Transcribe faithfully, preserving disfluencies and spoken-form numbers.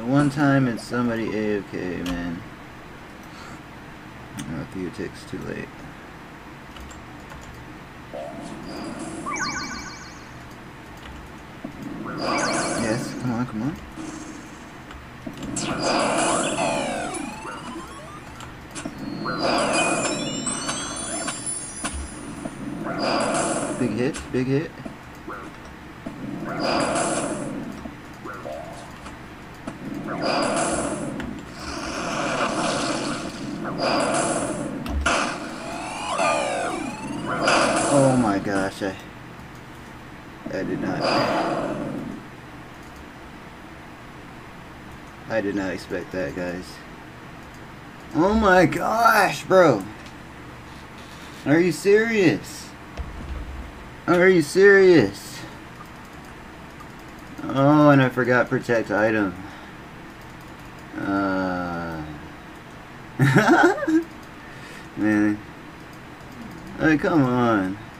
one time it's somebody A-okay, man. Oh, a few ticks too late. Yes, come on, come on. Big hit, big hit. Oh my gosh, I I did not I did not expect that, guys. Oh my gosh, bro. Are you serious? Are you serious? Oh, and I forgot protect item. Uh Man. Hey, come on.